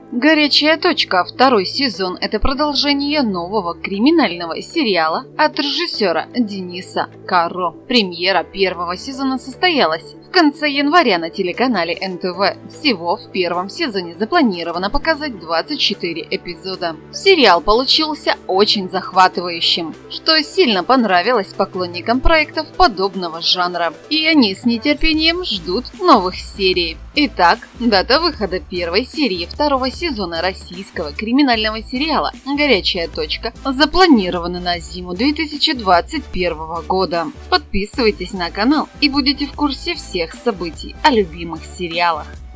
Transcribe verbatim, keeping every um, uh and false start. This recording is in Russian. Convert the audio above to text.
«Горячая точка». Второй сезон – это продолжение нового криминального сериала от режиссера Дениса Карро. Премьера первого сезона состоялась в конце января на телеканале эн тэ вэ. Всего в первом сезоне запланировано показать двадцать четыре эпизода. Сериал получился очень захватывающим, что сильно понравилось поклонникам проектов подобного жанра. И они с нетерпением ждут новых серий. Итак, дата выхода первой серии второго сезона российского криминального сериала «Горячая точка» запланирована на зиму две тысячи двадцать первого года. Подписывайтесь на канал и будете в курсе всех событий о любимых сериалах.